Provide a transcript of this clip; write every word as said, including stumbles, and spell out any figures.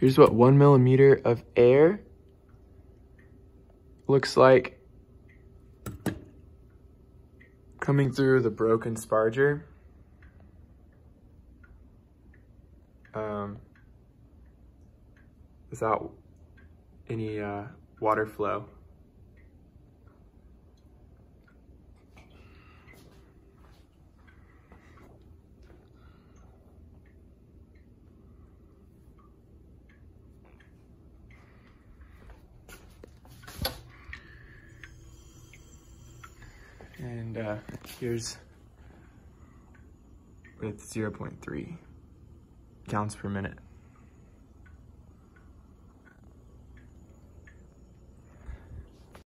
Here's what one millimeter of air looks like coming through the broken sparger. Um, without any uh, water flow. And uh, here's with zero point three counts per minute.